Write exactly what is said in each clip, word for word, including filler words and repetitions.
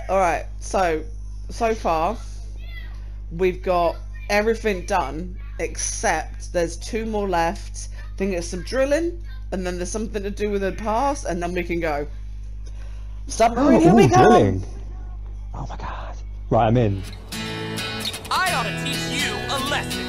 Alright, so, so far, we've got everything done, except there's two more left. I think it's some drilling, and then there's something to do with the pass, and then we can go. Submarine, here Ooh, we go! drilling. Oh my god. Right, I'm in. I ought to teach you a lesson.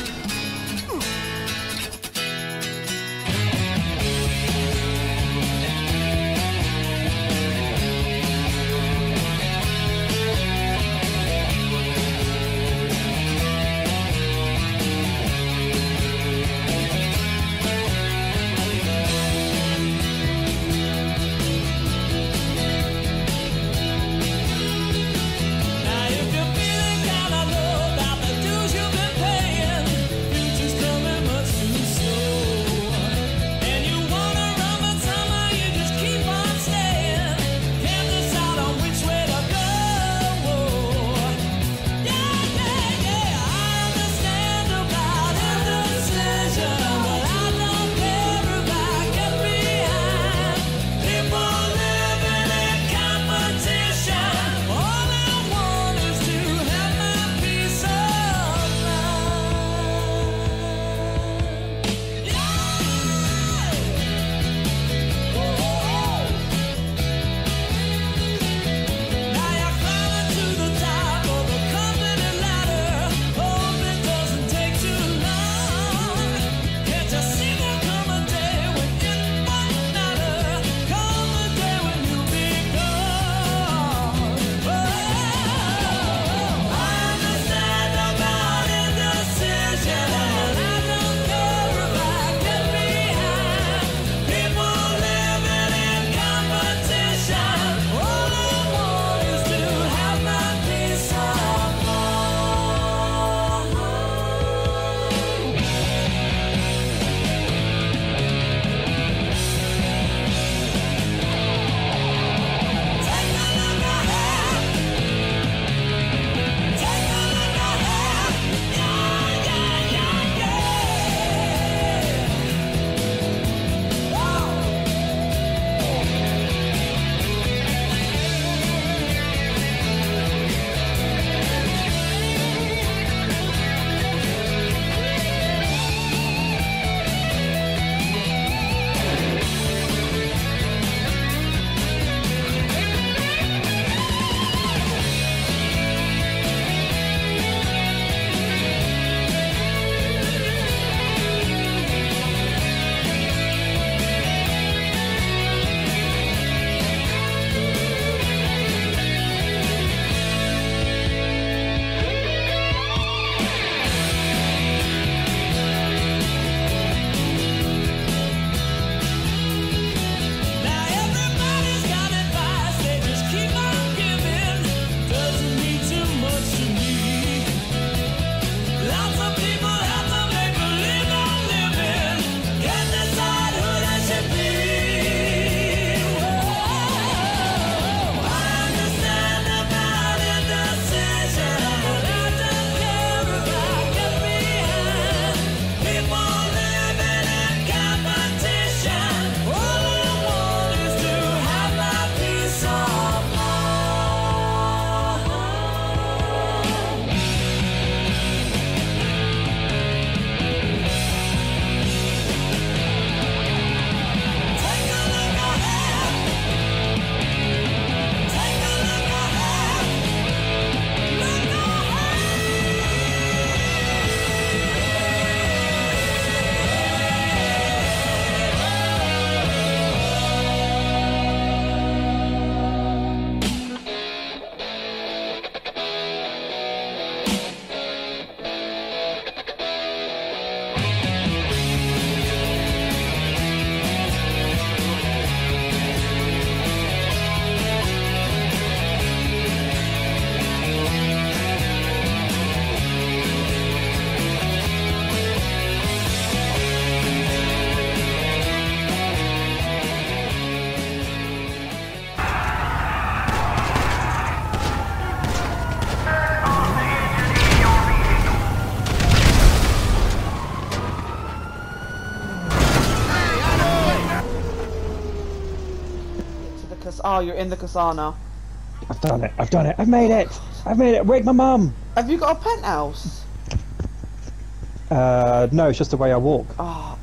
Oh, you're in the Kasana. I I've done it. I've done it. I've made it. I've made it. Wake my mum. Have you got a penthouse? Uh, no, it's just the way I walk. Oh.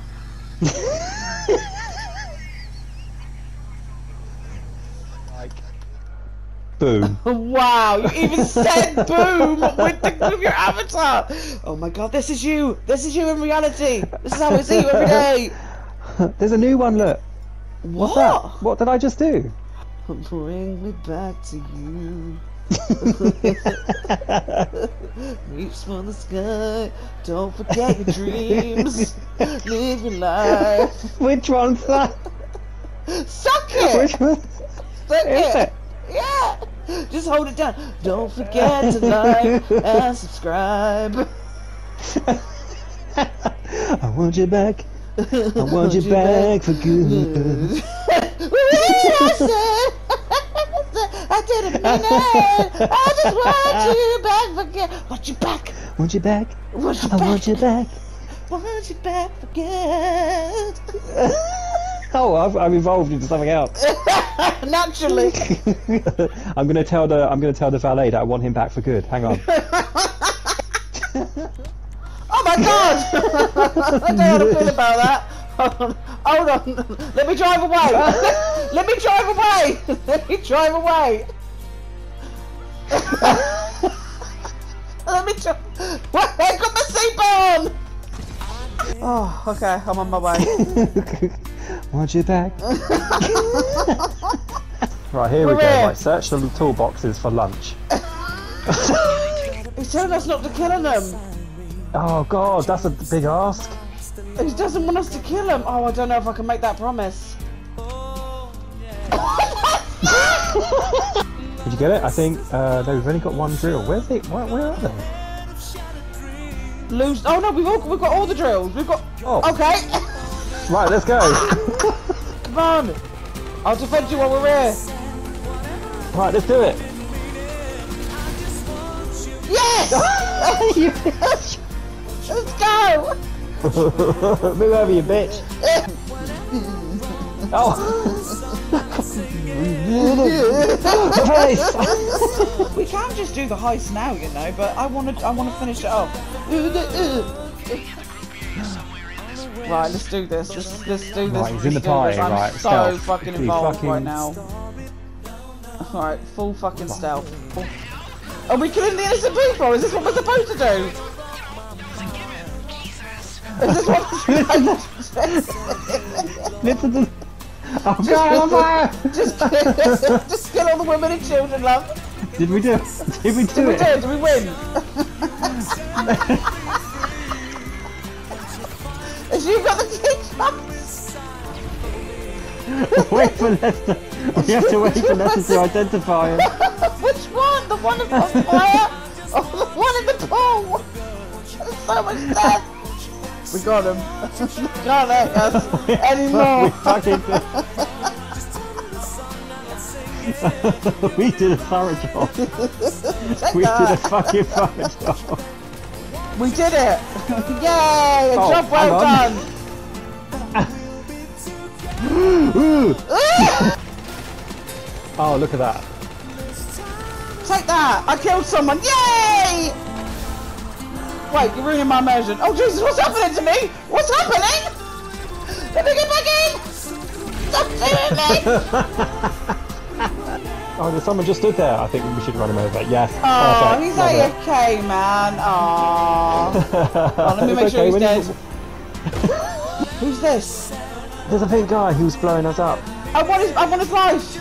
Like, boom. Wow, you even said boom with, the, with your avatar. Oh my god, this is you. This is you in reality. This is how I see you every day. There's a new one, look. What? What's that? What did I just do? Bring me back to you. Reach for the sky. Don't forget your dreams. Live your life. Which one's that? Suck it. Which one? Suck Is it. it? Yeah. Just hold it down. Don't forget to like and subscribe. I want you back. I want you back for good. I didn't mean it. I just want you back for good. Want you back. Want you back? Want you I back. want you back. Want you back for good. Oh, I've, I'm evolved into something else. Naturally. I'm gonna tell the I'm gonna tell the valet that I want him back for good. Hang on. Oh my god! I don't know how to feel about that. Hold on. Hold on. Let me drive away. Let me drive away. Let me drive away. Let me drive. Wait, I got my seatbelt on. Oh, okay. I'm on my way. Want you back? Right, here We're we go. here. Right, search the toolboxes for lunch. He's telling us not to kill them. Oh god, that's a big ask. He doesn't want us to kill him. Oh, I don't know if I can make that promise. Did you get it? I think, uh, no, we've only got one drill. Where's it? Where, where are they? Lose. Oh no, we've all we've got all the drills. We've got. Oh. Okay. Right, let's go. Come on. I'll defend you while we're here. Right, let's do it. Yes! You bitch. Let's go! Move over, you bitch. Oh. Face. We can just do the heist now, you know, but I want to I want to finish it off. Right, let's do this. Let's, let's do this. Right, he's in the Let's do pie, this. I'm right, so stealth. fucking He involved fucking- right now. Alright, full fucking stealth. Are we killing the innocent people? Is this what we're supposed to do? Is this what we're supposed to do? Listen to... Oh god, I'm fire! Just kill, just kill all the women and children, love. Did we do it? Did we do Did we it? do it? Did we win? Has you got the teacups? Wait for Lester. We have to wait for Lester to identify him. Which one? The one on fire? Or the one in the pool? There's so much death. We got him. We can't hurt us anymore. We fucking did. We did a thorough job. We did a fucking thorough job. We did it! Yay! A Oh, job well hang done! Oh, look at that. Take that! I killed someone! Yay! Wait, you're ruining my immersion. Oh Jesus, what's happening to me? What's happening? Let me get back in! Stop doing me! Oh, there's someone just stood there. I think we should run him over. Yes. Oh, Perfect. he's Love A F K, man. Oh. Oh, let me make It's sure okay, he's when dead. you- Who's this? There's a big guy who's blowing us up. I want his, I want his life!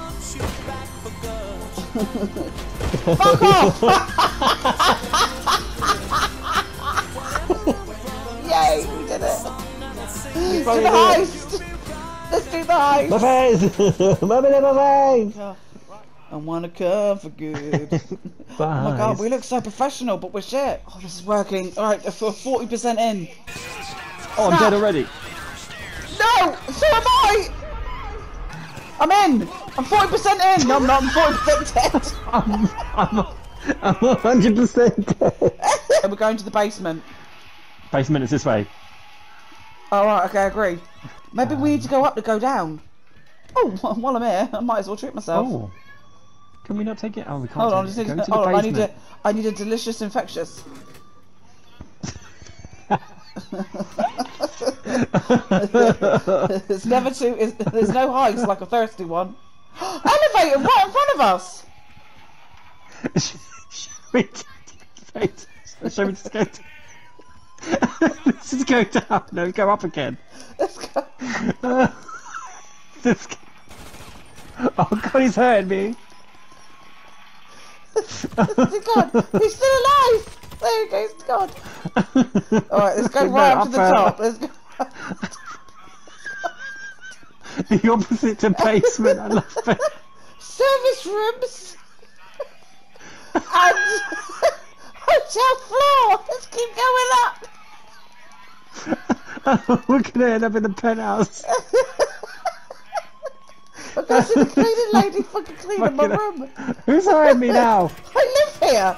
Fuck off! Yay, we did it! Do the heist! Let's do the heist! My face! My my face! I wanna come for good. Bye. Oh my god, we look so professional, but we're shit. Oh, this is working. Alright, we're forty percent in. Oh, I'm Snap. dead already. No! So am I! I'm in! I'm forty percent in! No, I'm not, I'm forty percent dead! I'm, I'm, I'm one hundred percent dead. We're going to the basement. Basement is this way. Oh, right, okay, I agree. Maybe we need to go up to go down. Oh, while I'm here, I might as well treat myself. Oh. can we not take it? Oh, we can't. Hold on, take just it. need, Go to hold the on, I need basement. a, I need a delicious infectious. It's never too. It's, there's no heist like a thirsty one. Elevator right in front of us. Should we Should we just go? Let's just go down. No, go up again. Let's go. Uh, let's go. Oh God, he's hurting me. God, he's still alive. There he goes, God. Alright, let's go No, right up up to the there. top. Let's go. The opposite to basement. I love it. Service rooms. And hotel floor. Let's keep going up. We're gonna end up in the penthouse. I've got to see the cleaning lady fucking cleaning my Fucking- room. Who's hurting me now? I live here.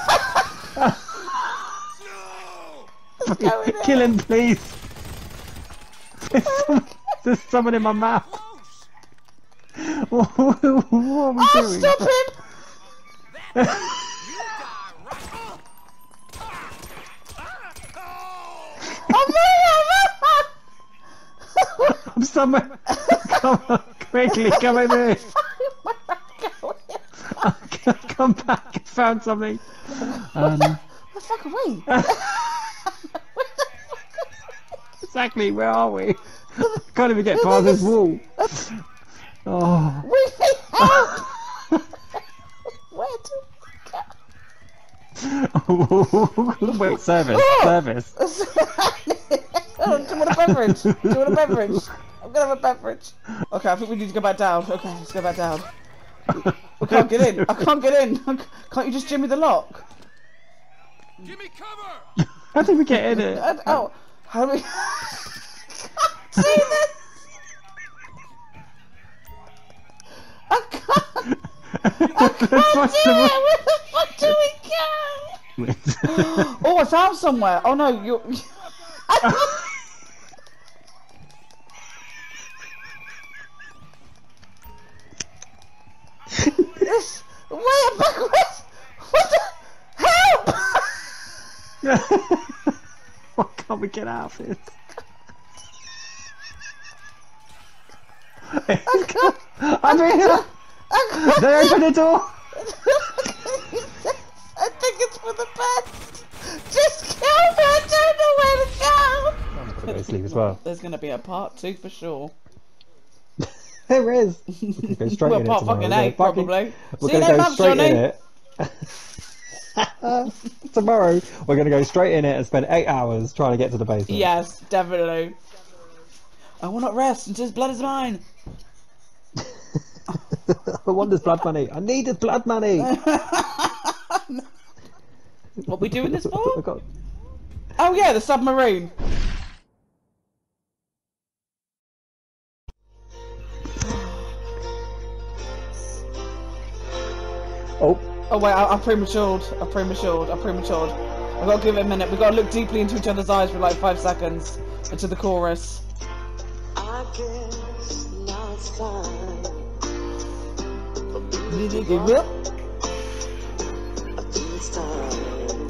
Let's go in Kill there. him, please. There's, some, there's someone in my mouth. What, what are we Oh, doing? stop him. You die right. I'm moving. I'm somewhere. Come on, quickly, come over here. Come back, I found something. Um, The fuck away. exactly, where are we? Can't even get past this wall. Oh. We need help. Where do we go? Wait, service, Oh! service. Oh, do you want a beverage? Do you want a beverage? I'm gonna have a beverage. Okay, I think we need to go back down. Okay, let's go back down. We, we can't get in. I can't get in. Can't you just jimmy the lock? Give me cover. How did we get in it? I, oh, how do we? Can't see this. I can't. I can't do it. Where the fuck do we go? Oh, I found somewhere. Oh no, you're. This way backwards. What the help? Why can't we get out of this? I can't. I'm in. I can't. They opened the door. I think it's for the best. Just kill me. I don't know where to go. I'm gonna go to sleep as well. There's gonna be a part two for sure. There is. We can go straight Well, in part it fucking tomorrow. eight, Fucking- probably. We're See you gonna then, go Mum, straight Johnny. in it. Tomorrow, we're gonna go straight in it and spend eight hours trying to get to the basement. Yes, definitely. I will not rest until his blood is mine. I want this blood money. I need this blood money. What we doing this I for? got- Oh yeah, the submarine. Oh, Oh wait, I, I prematured. I prematured. I prematured. I gotta give it a minute. We gotta look deeply into each other's eyes for like five seconds into the chorus. I guess now it's time Whoop. it's time.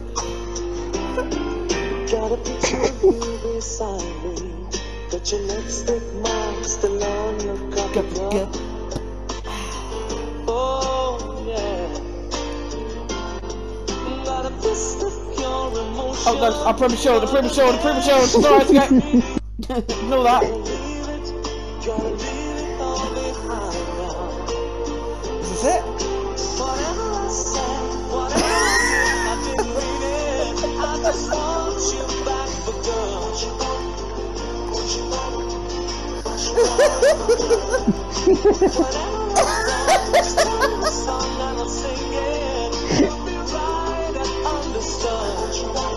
Got a picture of you beside me. Got your lipstick mark still on your coffee cup. Oh yeah. Got a fist of your emotion. Oh no, I prematured. I prematured. I prematured. It's alright to go. Ignore that. Leave it, gotta leave it all behind now. Is this it? Whatever I said, whatever I did, I didn't mean it. I just want you back for good. Want you back, want you back, want you back. Whatever I said, just tell me the song and I'll sing it. You'll be right and understood.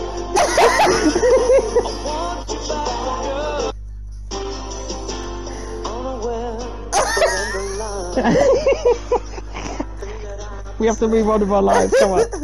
I want you back for good. Unaware, but underlined. we have to move on with our lives. Come on.